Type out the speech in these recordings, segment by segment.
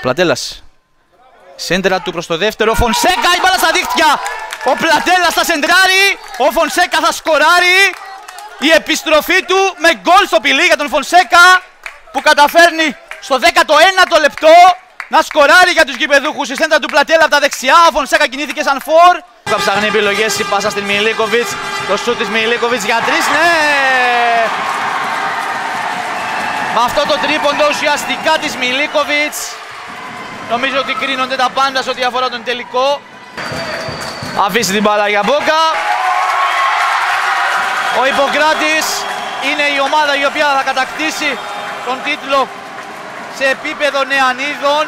Πλατέλας. Σέντρα του προς το δεύτερο. Φονσέκα, η μπάλα στα δίχτυα. Ο Πλατέλας θα σεντράρει. Ο Φονσέκα θα σκοράρει. Η επιστροφή του με γκολ στο πηλί για τον Φονσέκα, που καταφέρνει στο 19ο λεπτό να σκοράρει για τους γηπεδούχους. Η σέντρα του Πλατέλα από τα δεξιά. Ο Φονσέκα κινήθηκε σαν φορ. Θα ψάχνει επιλογές, η πάσα στην Μιλίκοβιτς. Το σούτ της Μιλίκοβιτς για 3. Ναι! Με αυτό το τρίποντο ουσιαστικά της Μιλίκοβιτς νομίζω ότι κρίνονται τα πάντα σε ό,τι αφορά τον τελικό. Αφήσει την μπάλα για Μπόκα. Ο Ιπποκράτης είναι η ομάδα η οποία θα κατακτήσει τον τίτλο σε επίπεδο νεανίδων,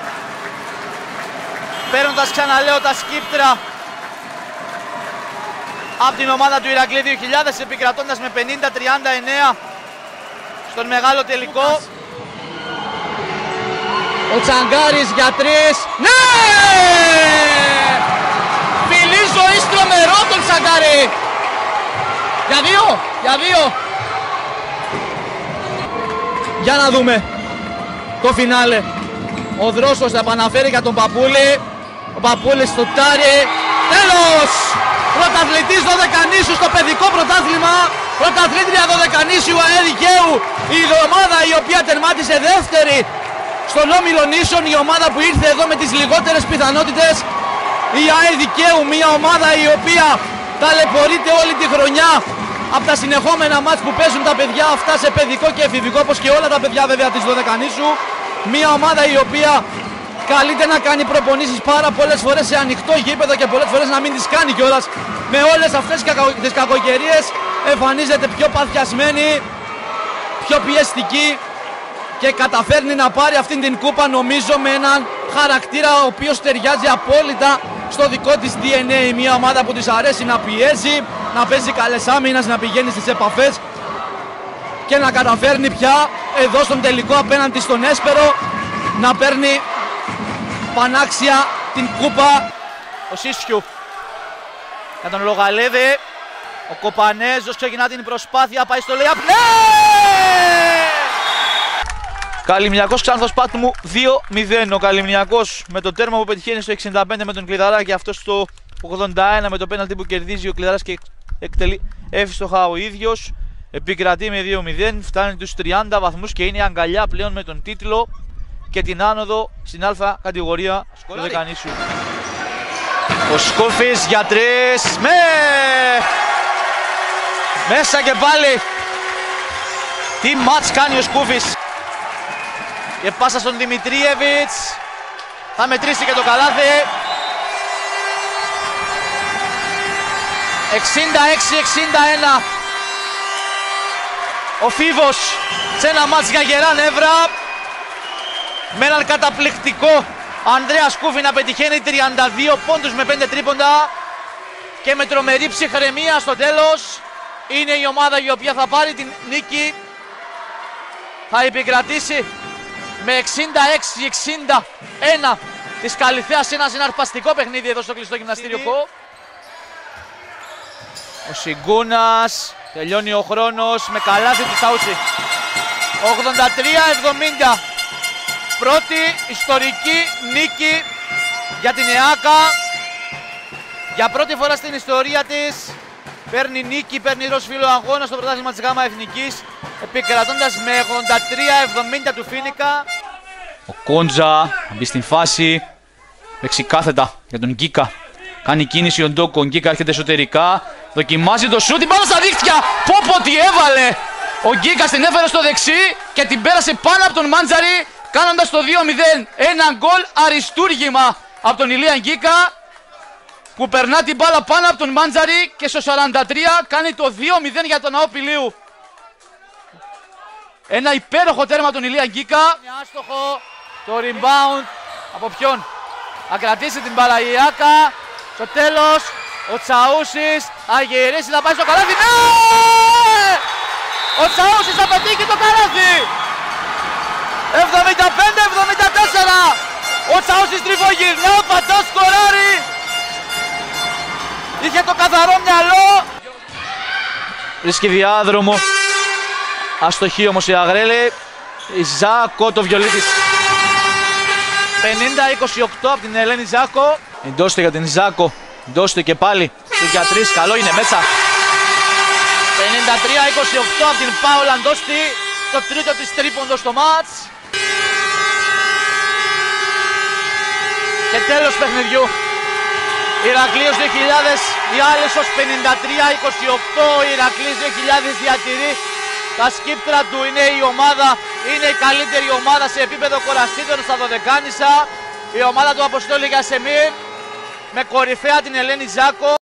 παίρνοντας, ξαναλέω, τα σκύπτρα από την ομάδα του Ηρακλή 2000, επικρατώντας με 50-39 στον μεγάλο τελικό. Ο Τσαγκάρης για 3. Ναι! Φιλή ζωής τρομερό τον Τσαγκάρη. Για 2, για 2. Για να δούμε το φινάλε. Ο Δρόσος θα επαναφέρει για τον Παπούλη. Ο Παπούλης στο τάρι. Τέλος! Πρωταθλητής Δωδεκανήσου στο παιδικό πρωτάθλημα. Πρωταθλήτρια Δωδεκανήσιου ΑΕ Δικαίου. Η ομάδα η οποία τερμάτισε δεύτερη στον όμιλο νήσων. Η ομάδα που ήρθε εδώ με τις λιγότερες πιθανότητες. Η ΑΕ Δικαίου, μια ομάδα η οποία ταλαιπωρείται όλη τη χρονιά από τα συνεχόμενα μάτς που παίζουν τα παιδιά αυτά σε παιδικό και εφηβικό, όπως και όλα τα παιδιά βέβαια της Δωδεκανήσου. Μια ομάδα η οποία καλείται να κάνει προπονήσεις πάρα πολλές φορές σε ανοιχτό γήπεδο και πολλές φορές να μην τις κάνει κιόλας. Με όλες αυτές τις κακοκαιρίες εμφανίζεται πιο παθιασμένη, πιο πιεστική και καταφέρνει να πάρει αυτήν την κούπα, νομίζω, με έναν χαρακτήρα ο οποίος ταιριάζει απόλυτα στο δικό της DNA. Μια ομάδα που της αρέσει να πιέζει, να παίζει καλές άμυνες, να πηγαίνει στις επαφές και να καταφέρνει πια εδώ στον τελικό απέναντι στον Έσπερο να παίρνει πανάξια την κούπα. Ο Σίσιου για τον Λογαλέδη. Ο Κοπανέζος ξεκινά την προσπάθεια, πάει στο layup. Ναι! Καλυμνιακός Ξάνθος Πάτμου 2-0. Ο Καλυμνιακός με το τέρμα που πετυχαίνει στο 65 με τον Κλειδαρά και αυτό στο 81 με το πέναλτι που κερδίζει ο Κλειδαράς και εκτελεί εύστοχα ο ίδιος. Επικρατεί με 2-0, φτάνει τους 30 βαθμούς και είναι αγκαλιά πλέον με τον τίτλο και την άνοδο στην Α κατηγορία του Δωδεκανήσιου. Ο Σκούφης για 3. Μέσα και πάλι. Τι μάτς κάνει ο Σκούφης. Και πάσα στον Δημητρίεβιτς. Θα μετρήσει και το καλάθι. 66-61. Ο Φίβος σε ένα μάτς για γερά νεύρα. Με έναν καταπληκτικό Ανδρέα Σκούφη να πετυχαίνει 32 πόντους με 5 τρίποντα. Και με τρομερή ψυχραιμία στο τέλος. Είναι η ομάδα η οποία θα πάρει την νίκη. Θα επικρατήσει με 66-61 της Καλυθέας σε ένα συναρπαστικό παιχνίδι εδώ στο κλειστό γυμναστήριο ΚΟ. Ο Σιγκούνας, τελειώνει ο χρόνος με καλάθι του Τσαούτσι. 83-70. Πρώτη ιστορική νίκη για την ΕΑΚΑ. Για πρώτη φορά στην ιστορία της παίρνει νίκη, παίρνει ροζ φύλλο αγώνα στο πρωτάθλημα της ΓΑΜΑ Εθνικής, επικρατώντας με 83-70 του Φίνικα. Ο Κόντζα μπει στην φάση, δεξικάθετα για τον Γκίκα. Κάνει κίνηση ο Ντόκο, ο Γκίκα έρχεται εσωτερικά, δοκιμάζει το σούτ, την πάνω στα δίχτυα. Πω τι έβαλε! Ο Γκίκα την έφερε στο δεξί και την πέρασε πάνω από τον Μάντζαρη, κάνοντας το 2-0. Ένα γκολ αριστούργημα από τον Ηλία Γκίκα, που περνά την μπάλα πάνω από τον Μάντζαρη και στο 43 κάνει το 2-0 για τον ΑΟ Πηλίου. Ένα υπέροχο τέρμα τον Ηλία Γκίκα. Άστοχο το rebound από ποιον? Θα κρατήσει την μπάλα η ΆΚΑ. Στο τέλος ο Τσαούσης θα γυρίσει να πάει στο καλάθι. Ναι! Ο Τσαούσης θα πετύχει το καλάθι. 75-74. Ο Τσαούσης τριφογυρνά, πατώ σκοράρει. Είχε το καθαρό μυαλό. Βρίσκει διάδρομο. Αστοχή όμως η Αγρέλη. Η Ζάκο το βιολί της. 50-28 από την Ελένη Ζάκο. Η Ντόστε για την Ζάκο. Ντόστε και πάλι για 3. Καλό είναι μέσα. 53-28 από την Πάολα Ντόστη. Το τρίτο της τρίποντο στο μάτς. Και τέλος παιχνιδιού. Ηρακλείος 2000, η Άλυσσος 53-28. Η Ηρακλής 2000 διατηρεί τα σκύπτρα του. Είναι η καλύτερη ομάδα σε επίπεδο κοραστήτων στα Δωδεκάνησα. Η ομάδα του Αποστόλη Γασεμίρ με κορυφαία την Ελένη Ζάκο.